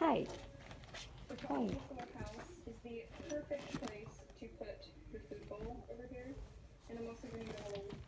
Hi. The top of the smokehouse is the perfect place to put your food bowl over here, and I'm also going to go